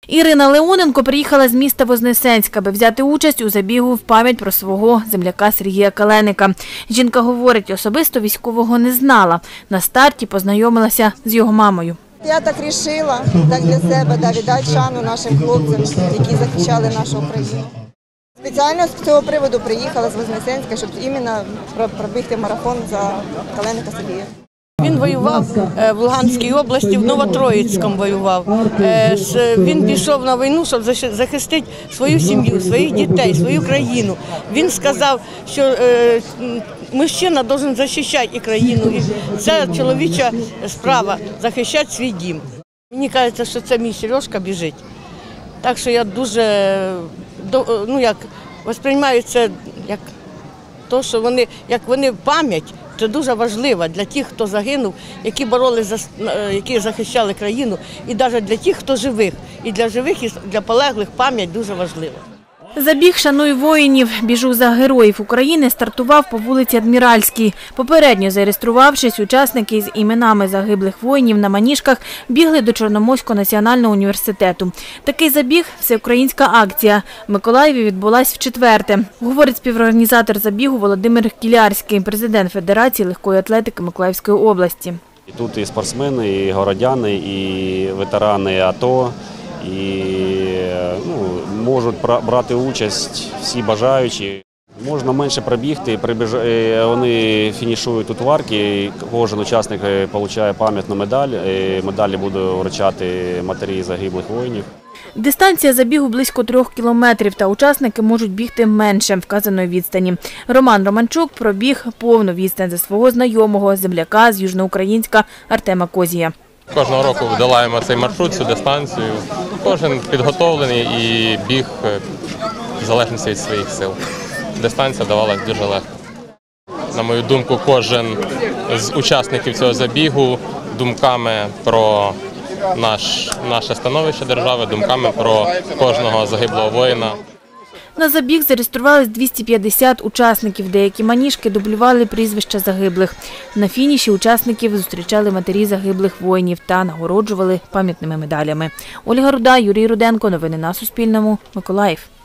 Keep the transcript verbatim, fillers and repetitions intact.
Ірина Леоненко приїхала з міста Вознесенськ, аби взяти участь у забігу в пам'ять про свого земляка Сергія Каленика. Жінка говорить, особисто військового не знала. На старті познайомилася з його мамою. Я так вирішила, так для себе, да, віддати шану нашим хлопцям, які захищали нашу Україну. Спеціально з цього приводу приїхала з Вознесенська, щоб іменно пробігти марафон за Каленика Сергія. Він воював в Луганській області, в Новотроїцькому воював. Він пішов на війну, щоб захистити свою сім'ю, своїх дітей, свою країну. Він сказав, що мужчина має захищати і країну, і це чоловіча справа – захищати свій дім. Мені кажеться, що це мій Сережка біжить. Так що я дуже, ну як, сприймаю це як те, що вони, як вони пам'ять. Це дуже важливо для тих, хто загинув, які боролися, які захищали країну, і навіть для тих, хто живих. І для живих, і для полеглих пам'ять дуже важлива. Забіг «Шануй воїнів. Біжу за героїв України» стартував по вулиці Адміральській. Попередньо зареєструвавшись, учасники з іменами загиблих воїнів на маніжках бігли до Чорноморського національного університету. Такий забіг – всеукраїнська акція. В Миколаєві відбулась вчетверте. Говорить співорганізатор забігу Володимир Кілярський, президент Федерації легкої атлетики Миколаївської області. Тут і спортсмени, і городяни, і ветерани АТО. І ну, можуть брати участь всі бажаючі. Можна менше пробігти, вони фінішують тут в арці, кожен учасник отримує пам'ятну медаль, медалі буду вручати матері загиблих воїнів. Дистанція забігу близько трьох кілометрів, та учасники можуть бігти менше вказаної відстані. Роман Романчук пробіг повну відстань за свого знайомого, земляка з Южноукраїнська Артема Козія. Кожного року долаємо цей маршрут, цю дистанцію. Кожен підготовлений і біг в залежності від своїх сил. Дистанція давалась дуже легко. На мою думку, кожен з учасників цього забігу думками про наш, наше становище держави, думками про кожного загиблого воїна. На забіг зареєструвались двісті п'ятдесят учасників. Деякі маніжки дублювали прізвища загиблих. На фініші учасників зустрічали матері загиблих воїнів та нагороджували пам'ятними медалями. Ольга Руда, Юрій Руденко. Новини на Суспільному. Миколаїв.